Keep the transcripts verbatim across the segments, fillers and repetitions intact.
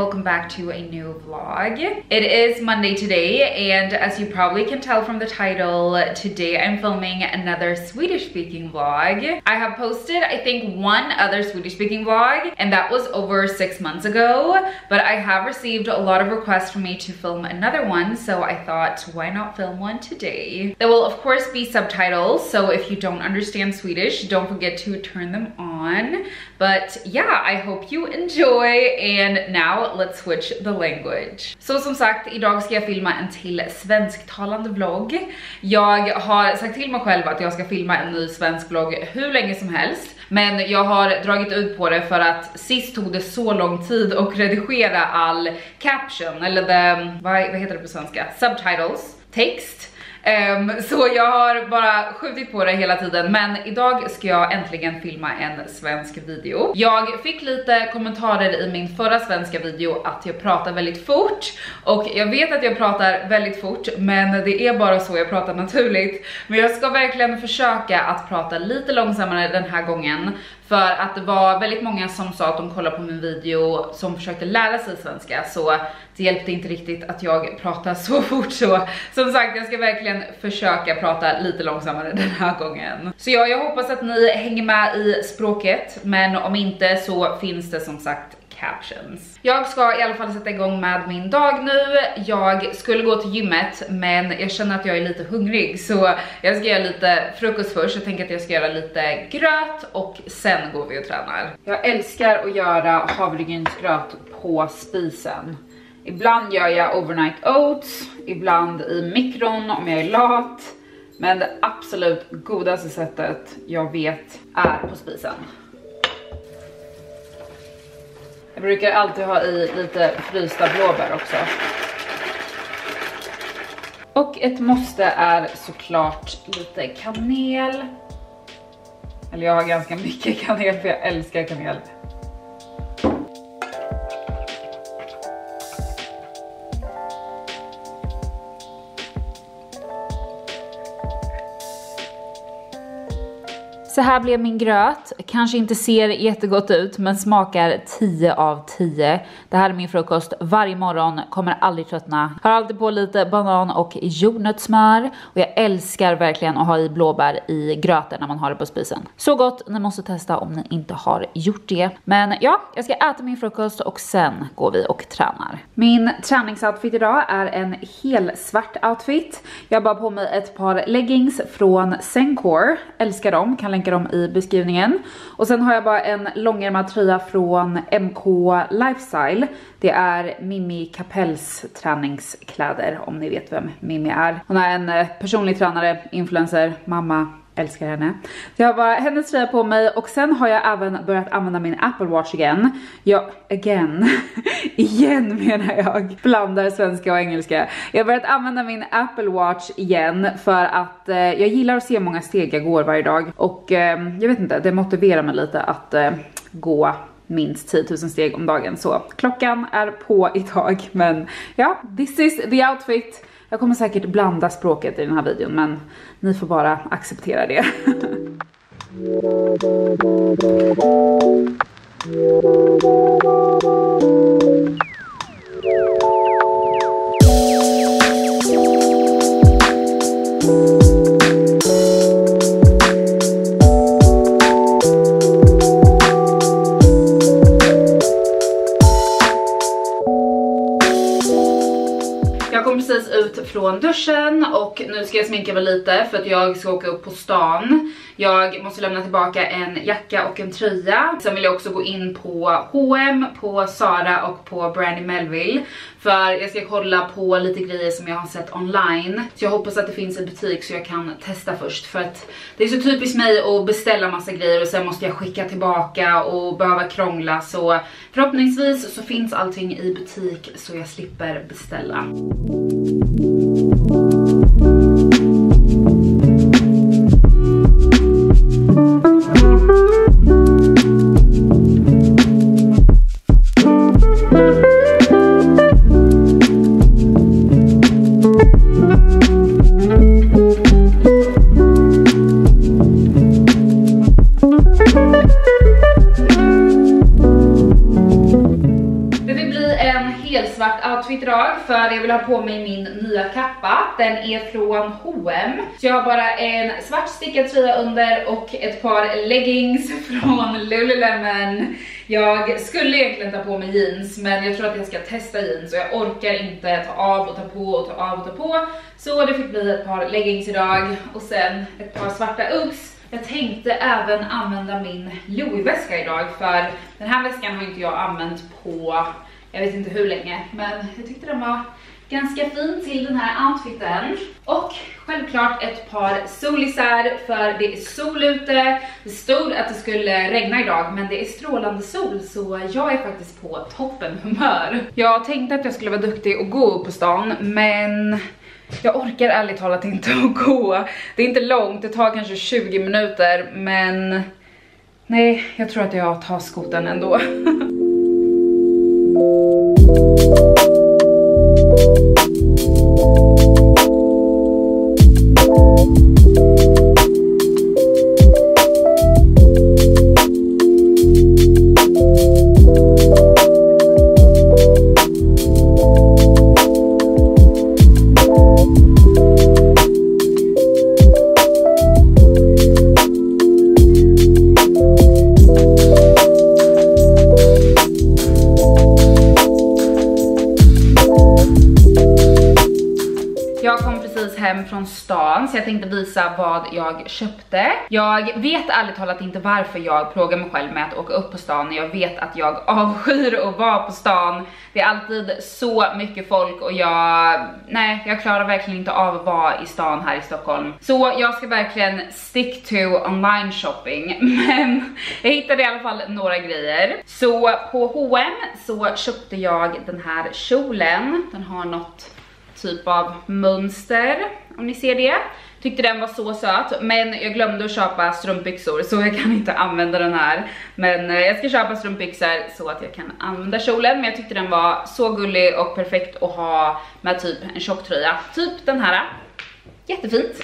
welcome back to a new vlog. It is Monday today, and as you probably can tell from the title, today I'm filming another Swedish speaking vlog. I have posted, I think, one other Swedish speaking vlog, and that was over six months ago, but I have received a lot of requests for me to film another one, so I thought, why not film one today? There will of course be subtitles, so if you don't understand Swedish, don't forget to turn them on. But yeah, I hope you enjoy, and now let's switch the language. Så som sagt, idag ska jag filma en till svensktalande vlogg. Jag har sagt till mig själv att jag ska filma en ny svensk vlogg hur länge som helst, men jag har dragit ut på det för att sist tog det så lång tid att redigera all caption, eller the, vad, vad heter det på svenska? Subtitles, text. Um, så jag har bara skjutit på det hela tiden, men idag ska jag äntligen filma en svensk video. Jag fick lite kommentarer i min förra svenska video att jag pratar väldigt fort, och jag vet att jag pratar väldigt fort, men det är bara så jag pratar naturligt. Men jag ska verkligen försöka att prata lite långsammare den här gången, för att det var väldigt många som sa att de kollade på min video som försökte lära sig svenska, så det hjälpte inte riktigt att jag pratar så fort. Så som sagt, jag ska verkligen försöka prata lite långsammare den här gången. Så ja, jag hoppas att ni hänger med i språket, men om inte så finns det som sagt captions. Jag ska i alla fall sätta igång med min dag nu. Jag skulle gå till gymmet, men jag känner att jag är lite hungrig, så jag ska göra lite frukost först. Jag tänker att jag ska göra lite gröt och sen går vi och tränar. Jag älskar att göra havregrynsgröt på spisen. Ibland gör jag overnight oats, ibland i mikron om jag är lat, men det absolut godaste sättet jag vet är på spisen. Jag brukar alltid ha i lite frysta blåbär också. Och ett måste är såklart lite kanel. Eller jag har ganska mycket kanel, för jag älskar kanel. Så här blev min gröt. Kanske inte ser jättegott ut, men smakar tio av tio. Det här är min frukost varje morgon, kommer aldrig tröttna. Har alltid på lite banan och jordnötssmör. Och jag älskar verkligen att ha i blåbär i gröten när man har det på spisen. Så gott, ni måste testa om ni inte har gjort det. Men ja, jag ska äta min frukost och sen går vi och tränar. Min träningsoutfit idag är en hel svart outfit. Jag har bara på mig ett par leggings från Sencor. Älskar dem, kan länka dem i beskrivningen. Och sen har jag bara en långärmad tröja från M K Lifestyle. Det är Mimmi Kapells träningskläder, om ni vet vem Mimmi är. Hon är en personlig tränare, influencer, mamma. Älskar henne. Så jag har bara hennes tröja på mig, och sen har jag även börjat använda min Apple Watch igen. Jag, again, igen menar jag, blandar svenska och engelska. Jag har börjat använda min Apple Watch igen för att eh, jag gillar att se hur många steg jag går varje dag. Och eh, jag vet inte, det motiverar mig lite att eh, gå minst tio tusen steg om dagen. Så klockan är på idag, men ja, this is the outfit. Jag kommer säkert blanda språket i den här videon, men ni får bara acceptera det. Precis ut från duschen, och nu ska jag sminka mig lite för att jag ska åka upp på stan. Jag måste lämna tillbaka en jacka och en tröja. Sen vill jag också gå in på H och M, på Zara och på Brandy Melville, för jag ska kolla på lite grejer som jag har sett online. Så jag hoppas att det finns en butik så jag kan testa först, för att det är så typiskt mig att beställa massa grejer och sen måste jag skicka tillbaka och behöva krångla. Så förhoppningsvis så finns allting i butik så jag slipper beställa. svart outfit idag för jag vill ha på mig min nya kappa. Den är från H och M. Så jag har bara en svart stickad tröja under och ett par leggings från Lululemon. Jag skulle egentligen ta på mig jeans, men jag tror att jag ska testa jeans och jag orkar inte ta av och ta på och ta av och ta på. Så det fick bli ett par leggings idag och sen ett par svarta Uggs. Jag tänkte även använda min Louis-väska idag, för den här väskan har inte jag använt på jag vet inte hur länge, men jag tyckte den var ganska fin till den här outfiten. Och självklart ett par solisar, för det är sol ute. Det stod att det skulle regna idag, men det är strålande sol, så jag är faktiskt på toppen humör. Jag tänkte att jag skulle vara duktig och gå upp på stan, men jag orkar ärligt talat inte att gå. Det är inte långt, det tar kanske tjugo minuter, men nej, jag tror att jag tar skoten ändå. Hem från stan, så jag tänkte visa vad jag köpte. Jag vet ärligt talat inte varför jag plågar mig själv med att åka upp på stan. Jag vet att jag avskyr att vara på stan. Det är alltid så mycket folk och jag nej, jag klarar verkligen inte av att vara i stan här i Stockholm. Så jag ska verkligen stick to online shopping. Men jag hittade i alla fall några grejer. Så på H och M så köpte jag den här kjolen. Den har något typ av mönster, om ni ser det. Tyckte den var så söt, men jag glömde att köpa strumpbyxor, så jag kan inte använda den här. Men jag ska köpa strumpbyxor så att jag kan använda kjolen. Men jag tyckte den var så gullig och perfekt att ha med typ en tjocktröja. Typ den här. Jättefint.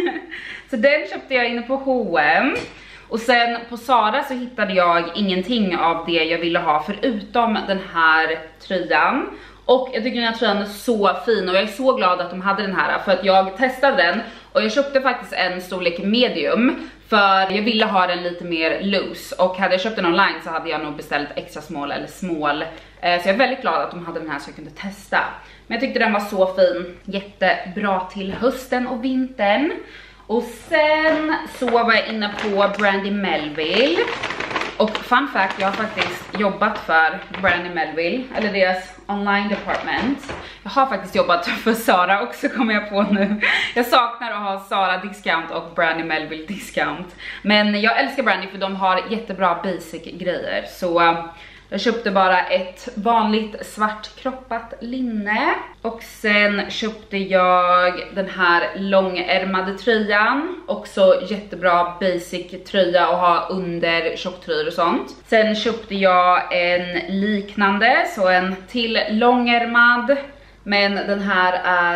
Så den köpte jag inne på H och M. Och sen på Zara så hittade jag ingenting av det jag ville ha förutom den här tröjan. Och jag tycker den här tröjan är så fin och jag är så glad att de hade den här, för att jag testade den och jag köpte faktiskt en storlek medium för jag ville ha den lite mer loose, och hade jag köpt den online så hade jag nog beställt extra small eller small. Så jag är väldigt glad att de hade den här så jag kunde testa. Men jag tyckte den var så fin, jättebra till hösten och vintern. Och sen så var jag inne på Brandy Melville. Och fun fact, jag har faktiskt jobbat för Brandy Melville, eller deras online department. Jag har faktiskt jobbat för Zara också, kommer jag på nu. Jag saknar att ha Zara discount och Brandy Melville discount. Men jag älskar Brandy för de har jättebra basic grejer. Så jag köpte bara ett vanligt svart kroppat linne. Och sen köpte jag den här långärmade tröjan. Också jättebra basic tröja att ha under tjocktröjor och sånt. Sen köpte jag en liknande, så en till långärmad. Men den här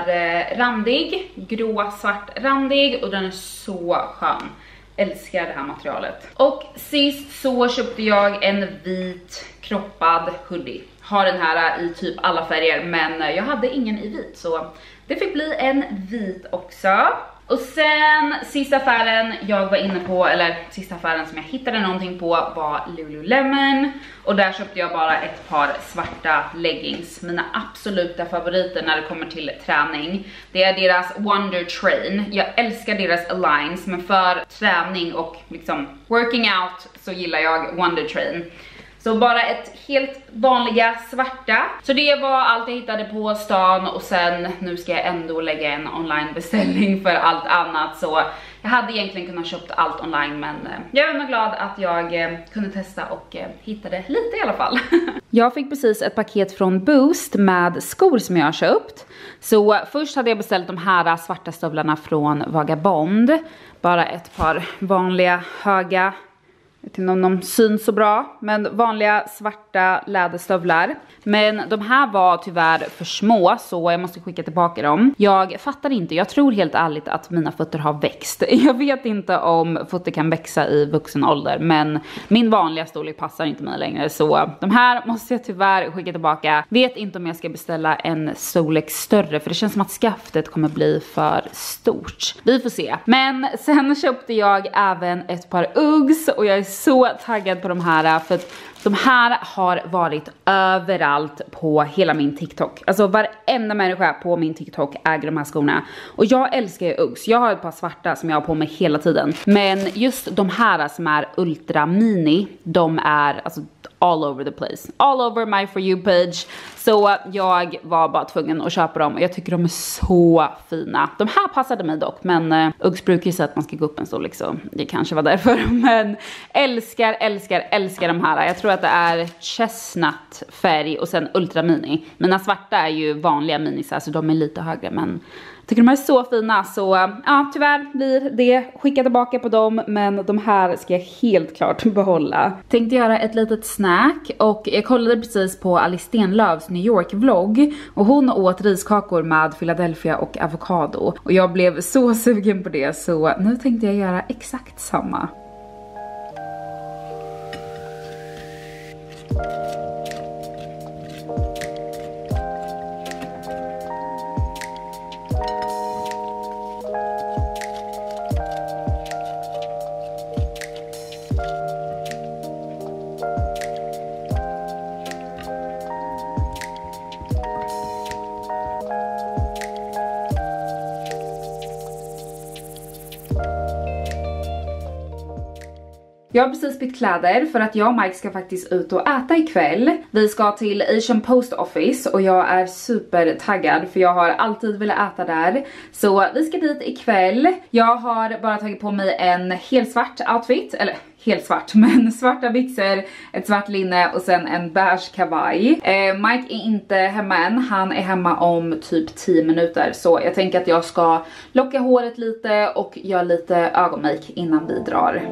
är randig, grå svart randig, och den är så skön. Älskar det här materialet. Och sist så köpte jag en vit kroppad hoodie. Har den här i typ alla färger, men jag hade ingen i vit, så det fick bli en vit också. Och sen sista affären jag var inne på, eller sista affären som jag hittade någonting på, var Lululemon. Och där köpte jag bara ett par svarta leggings. Mina absoluta favoriter när det kommer till träning. Det är deras Wonder Train. Jag älskar deras Aligns, men för träning och liksom working out så gillar jag Wonder Train. Så bara ett helt vanliga svarta. Så det var allt jag hittade på stan. Och sen nu ska jag ändå lägga en online beställning för allt annat. Så jag hade egentligen kunnat köpt allt online, men jag är nog glad att jag kunde testa och hittade lite i alla fall. Jag fick precis ett paket från Boost med skor som jag har köpt. Så först hade jag beställt de här svarta stövlarna från Vagabond. Bara ett par vanliga höga. Jag vet inte om de syns så bra, men vanliga svarta svarta läderstövlar. Men de här var tyvärr för små så jag måste skicka tillbaka dem. Jag fattar inte, jag tror helt ärligt att mina fötter har växt. Jag vet inte om fötter kan växa i vuxen ålder, men min vanliga storlek passar inte mig längre. Så de här måste jag tyvärr skicka tillbaka. Vet inte om jag ska beställa en storlek större, för det känns som att skaftet kommer bli för stort. Vi får se. Men sen köpte jag även ett par Uggs och jag är så taggad på de här, för att de här har varit överallt på hela min TikTok. Alltså varenda människa på min TikTok äger de här skorna. Och jag älskar ju Uggs. Jag har ett par svarta som jag har på mig hela tiden. Men just de här som är ultra mini, de är alltså all over the place. All over my For You page. Så jag var bara tvungen att köpa dem. Och jag tycker de är så fina. De här passade mig dock. Men uh, Uggs brukar ju säga att man ska gå upp en storlek. Så det kanske var därför. Men älskar, älskar, älskar de här. Jag tror att det är chestnut färg och sen ultra mini. Mina svarta är ju vanliga minisar, så de är lite högre. Men jag tycker de är så fina. Så ja, tyvärr blir det skicka tillbaka på dem. Men de här ska jag helt klart behålla. Tänkte göra ett litet snack. Och jag kollade precis på Alice Stenlöfs New York-vlogg. Och hon åt riskakor med Philadelphia och avokado. Och jag blev så sugen på det. Så nu tänkte jag göra exakt samma. Jag har precis bytt kläder för att jag och Mike ska faktiskt ut och äta ikväll. Vi ska till Asian Post Office och jag är super taggad för jag har alltid velat äta där. Så vi ska dit ikväll. Jag har bara tagit på mig en helt svart outfit, eller helt svart, men svarta byxor, ett svart linne och sen en beige kavaj. Eh, Mike är inte hemma än, han är hemma om typ tio minuter. Så jag tänker att jag ska locka håret lite och göra lite ögonmake innan vi drar.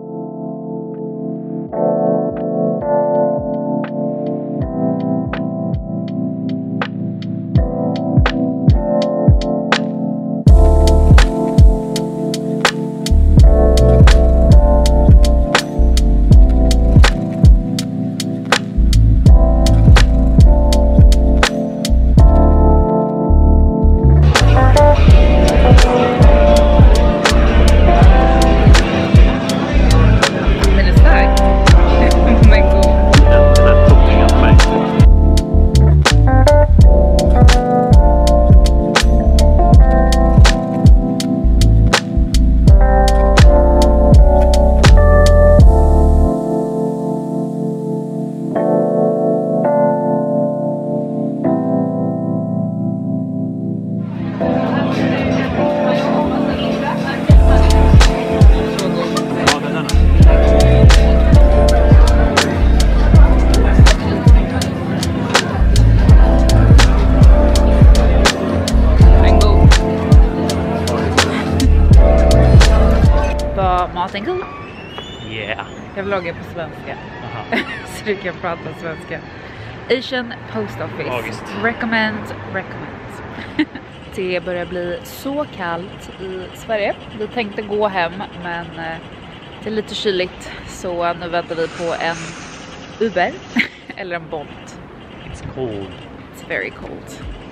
Maten god? Yeah. Jag vloggar på svenska. Så du kan prata svenska. Asian Post Office. Magiskt. Recommend, recommend. Det börjar bli så kallt i Sverige. Vi tänkte gå hem, men det är lite kyligt. Så nu väntar vi på en Uber eller en Bolt. It's cold. It's very cold.